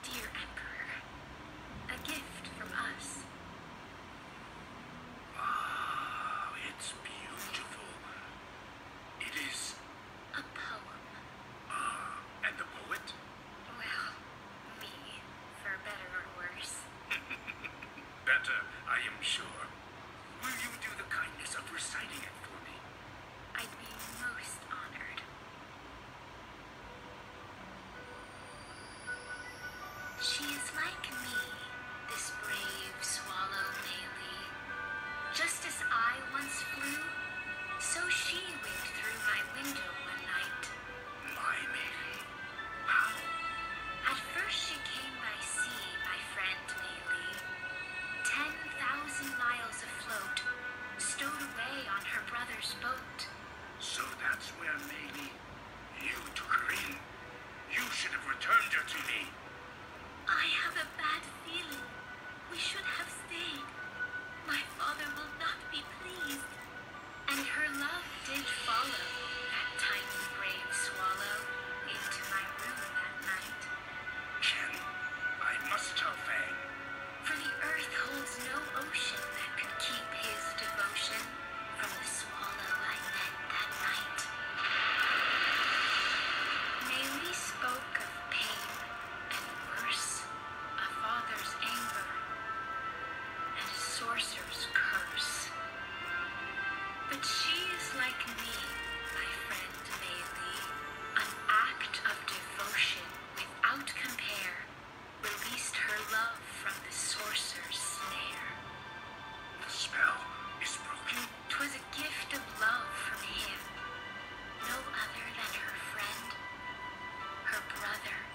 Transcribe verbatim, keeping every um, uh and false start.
Dear Emperor, a gift from us. Ah, it's beautiful. It is... A poem. Ah, and the poet? Well, me, for better or worse. Better, I am sure. Will you do the kindness of reciting it for me? I'd be most honored. She is like me, this brave swallow Mei Li. Just as I once flew, so she winged through my window one night. My Mei Li? How? At first she came by sea, my friend Mei Li. Ten thousand miles afloat, stowed away on her brother's boat. So that's where Mei Li... You took her in. You should have returned her to me. I have a bad feeling. We should have stayed. My father will not be pleased. And her love did follow that tiny brave swallow into my room that night. Chen, I must tell Fang. For the earth holds no ocean that could keep his devotion from the swallow I met that night. Mei Li spoke of pain and worse, a father's anger and a sorcerer's curse. But she is like me, my friend Mei Li. An act of devotion without compare released her love from the sorcerer's snare. The spell is broken. 'Twas a gift of love from him, no other than her friend, her brother,